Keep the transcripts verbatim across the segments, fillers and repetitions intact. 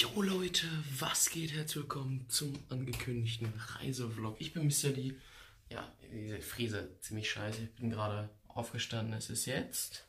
Jo Leute, was geht? Herzlich willkommen zum angekündigten Reisevlog. Ich bin Mister D. Ja, diese Frise ziemlich scheiße. Ich bin gerade aufgestanden. Es ist jetzt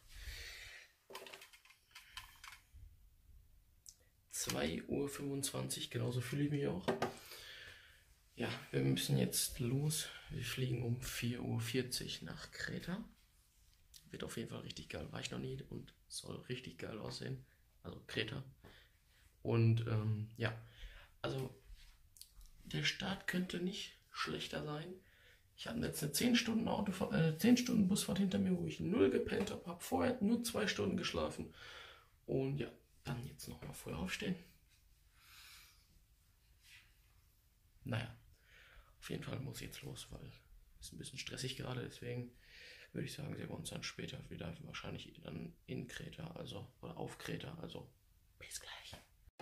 zwei Uhr fünfundzwanzig. Genauso fühle ich mich auch. Ja, wir müssen jetzt los. Wir fliegen um vier Uhr vierzig nach Kreta. Wird auf jeden Fall richtig geil. War ich noch nie und soll richtig geil aussehen. Also Kreta. Und ähm, ja, also der Start könnte nicht schlechter sein. Ich hatte jetzt eine zehn Stunden Autofahrt, äh, zehn Stunden Busfahrt hinter mir, wo ich null gepennt habe. Habe vorher nur zwei Stunden geschlafen. Und ja, dann jetzt nochmal vorher aufstehen. Naja, auf jeden Fall muss ich jetzt los, weil es ein bisschen stressig gerade. Deswegen würde ich sagen, sehen wir uns dann später wieder. Wahrscheinlich dann in Kreta, also oder auf Kreta. Also bis gleich.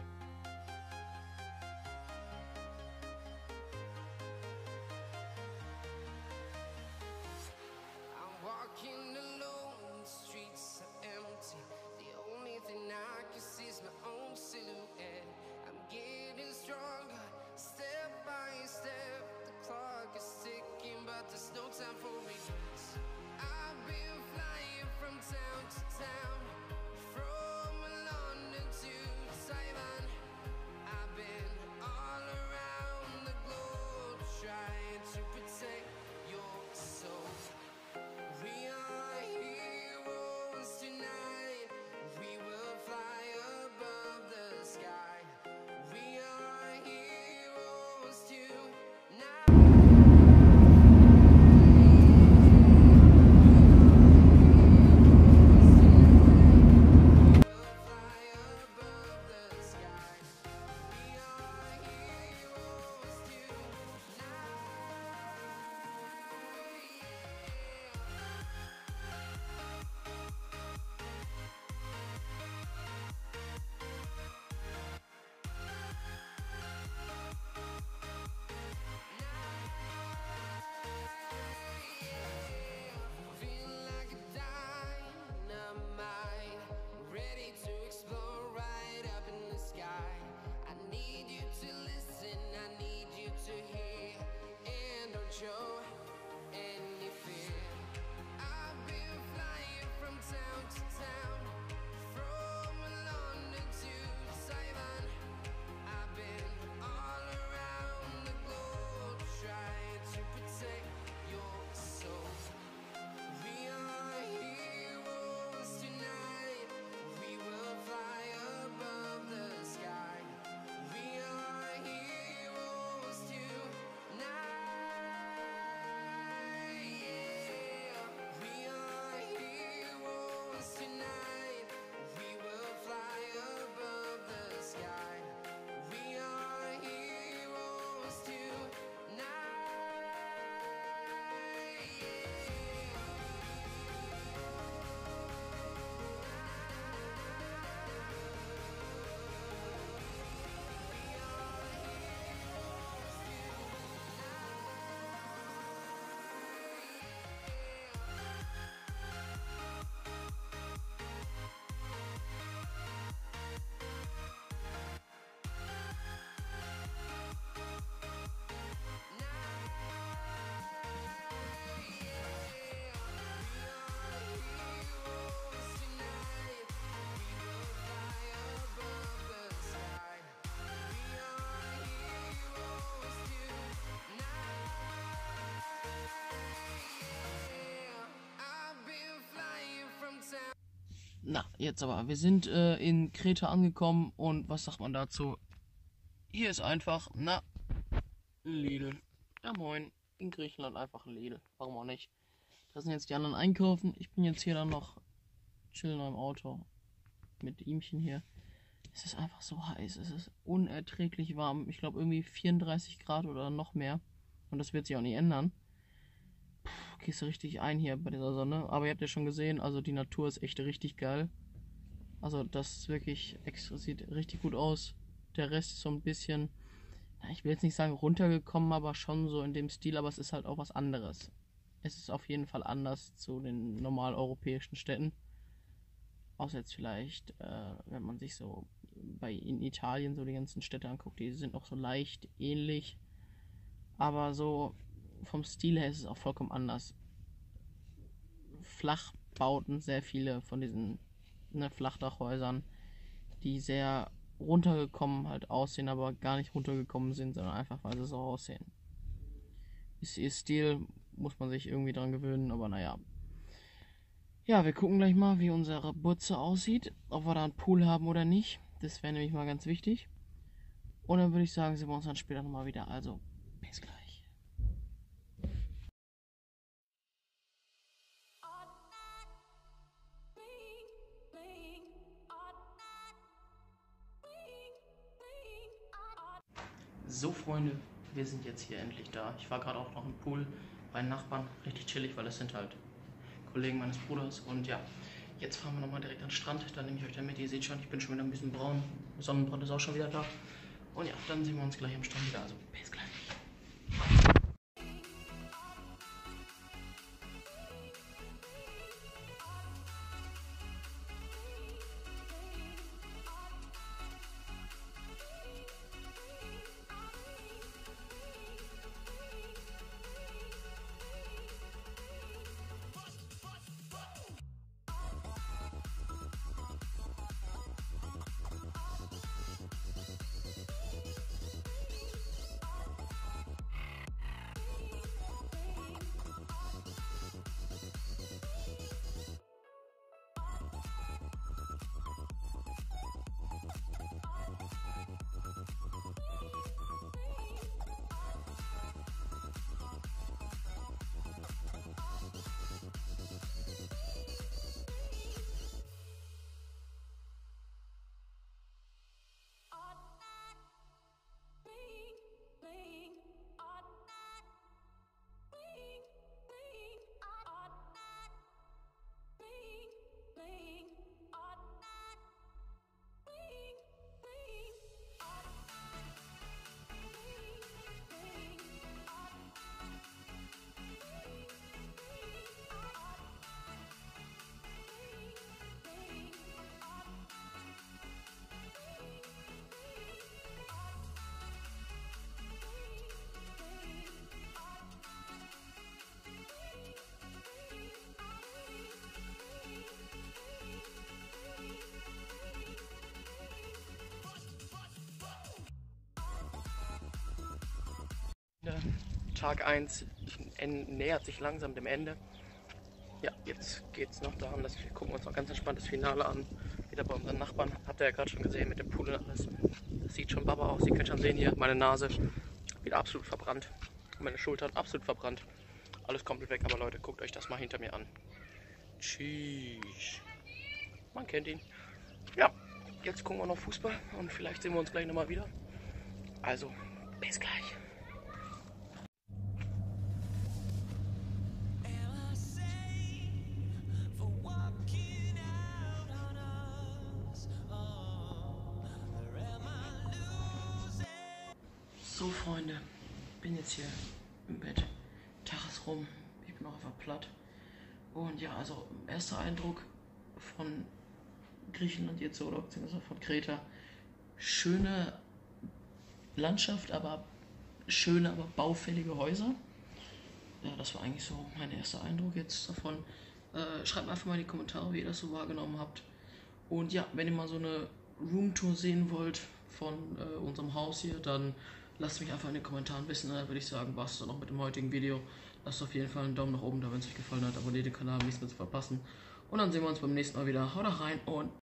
Walking alone, the streets are empty. The only thing I can see is my own silhouette. I'm getting stronger, step by step. The clock is ticking, but there's no time for me. I've been flying from town to town, from London to Taiwan. I've been all around the globe, trying to protect your soul. We are heroes tonight. We will fly above the sky. We are heroes tonight. We will fly above the sky. We are heroes tonight. Feeling like a dynamite, ready to explode right up in the sky. I need you to listen, I need you to hear, and don't show any fear. I've been flying from town to town, from London to Taiwan. I've been all around the globe, trying to protect your soul. We are heroes tonight. We will fly above the sky. We are heroes tonight. Yeah. We are heroes tonight. We will fly above the sky. We are heroes tonight. Na, jetzt aber. Wir sind äh, in Kreta angekommen und was sagt man dazu? Hier ist einfach, na, Lidl. Ja moin, in Griechenland einfach ein Lidl. Warum auch nicht? Da sind jetzt die anderen einkaufen. Ich bin jetzt hier dann noch chillen im Auto mit ihmchen hier. Es ist einfach so heiß, es ist unerträglich warm. Ich glaube irgendwie vierunddreißig Grad oder noch mehr. Und das wird sich auch nicht ändern. Puh, gehst du richtig ein hier bei dieser Sonne. Aber ihr habt ja schon gesehen, also die Natur ist echt richtig geil. Also das ist wirklich extra, sieht richtig gut aus. Der Rest ist so ein bisschen, ich will jetzt nicht sagen runtergekommen, aber schon so in dem Stil. Aber es ist halt auch was anderes. Es ist auf jeden Fall anders zu den normal europäischen Städten. Außer jetzt vielleicht, äh, wenn man sich so bei in Italien so die ganzen Städte anguckt, die sind noch so leicht ähnlich. Aber so vom Stil her ist es auch vollkommen anders. Flachbauten, sehr viele von diesen ne, Flachdachhäusern, die sehr runtergekommen halt aussehen, aber gar nicht runtergekommen sind, sondern einfach, weil sie so aussehen. Ist ihr Stil, muss man sich irgendwie dran gewöhnen, aber naja. Ja, wir gucken gleich mal, wie unsere Butze aussieht, ob wir da einen Pool haben oder nicht. Das wäre nämlich mal ganz wichtig. Und dann würde ich sagen, sehen wir uns dann später nochmal wieder. Also, bis gleich. So Freunde, wir sind jetzt hier endlich da. Ich war gerade auch noch im Pool bei Nachbarn, richtig chillig, weil das sind halt Kollegen meines Bruders. Und ja, jetzt fahren wir nochmal direkt an den Strand, dann nehme ich euch da mit. Ihr seht schon, ich bin schon wieder ein bisschen braun. Sonnenbrand ist auch schon wieder da. Und ja, dann sehen wir uns gleich am Strand wieder. Also bis gleich. Tag eins nähert sich langsam dem Ende. Ja, jetzt geht es noch daran, dass wir gucken uns noch ganz entspannt das Finale an. Wieder bei unseren Nachbarn. Habt ihr ja gerade schon gesehen mit dem Pool und alles. Das sieht schon Baba aus. Ihr könnt schon sehen hier, meine Nase wieder absolut verbrannt. Meine Schultern absolut verbrannt. Alles komplett weg, aber Leute, guckt euch das mal hinter mir an. Tschüss. Man kennt ihn. Ja, jetzt gucken wir noch Fußball und vielleicht sehen wir uns gleich nochmal wieder. Also, bis gleich. So Freunde, bin jetzt hier im Bett, Tag ist rum, ich bin auch einfach platt. Und ja, also erster Eindruck von Griechenland jetzt so, oder beziehungsweise von Kreta. Schöne Landschaft, aber schöne, aber baufällige Häuser. Ja, das war eigentlich so mein erster Eindruck jetzt davon. Äh, schreibt mir einfach mal in die Kommentare, wie ihr das so wahrgenommen habt. Und ja, wenn ihr mal so eine Roomtour sehen wollt von äh, unserem Haus hier, dann lasst mich einfach in den Kommentaren wissen. Dann würde ich sagen, was dann noch mit dem heutigen Video. Lasst auf jeden Fall einen Daumen nach oben da, wenn es euch gefallen hat. Abonniert den Kanal, um nichts mehr zu verpassen. Und dann sehen wir uns beim nächsten Mal wieder. Haut rein und